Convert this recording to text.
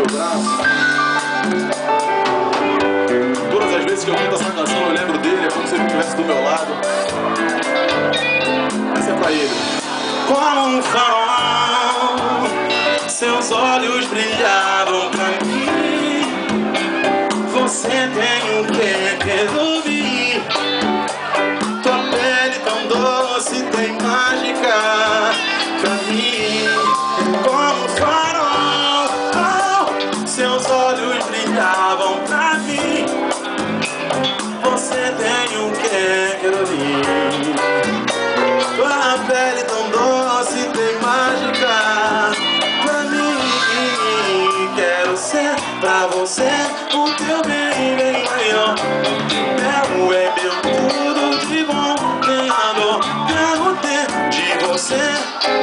meu braço. Todas as vezes que eu canto essa canção eu lembro dele, é como se ele estivesse do meu lado. Essa é pra ele. Como um farol, seus olhos brilhavam pra mim. Você tem o que quero ouvir. Tua pele tão doce tem mágica pra mim. Como um farol, oh, seus olhos brilhavam pra mim. Você tem o que quero ouvir. Tua pele tão doce tem mágica pra mim. Quero ser pra você o teu bem, bem maior. Meu é meu tudo de bom, tem amor. Quero ter de você